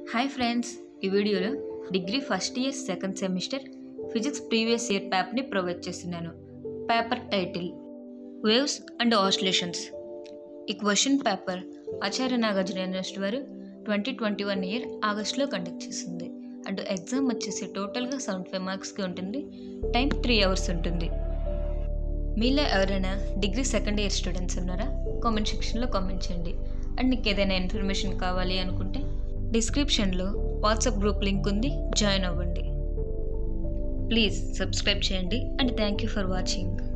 Hi friends, ఈ వీడియోలో degree first year second semester physics previous year పేపర్ని provide చేస్తున్నాను. Paper title waves and oscillations. ఈ question paper Acharya Nagarjuna university వారు 2021 year ఆగస్టులో కండక్ట్ చేసింది. అండ్ ఎగ్జామ్ వచ్చేసి టోటల్గా 75 మార్క్స్కి ఉంటుంది. టైం 3 hours ఉంటుంది. మీలో ఎవరైనా డిగ్రీ సెకండ్ ఇయర్ స్టూడెంట్స్ ఉన్నారా? కామెంట్ సెక్షన్లో కామెంట్ చేయండి. అండ్ మీకు ఏదైనా ఇన్ఫర్మేషన్ కావాలి అనుకుంటే డిస్క్రిప్షన్లో వాట్సాప్ గ్రూప్ లింక్ ఉంది, జాయిన్ అవ్వండి. ప్లీజ్ సబ్స్క్రైబ్ చేయండి. And thank you for watching.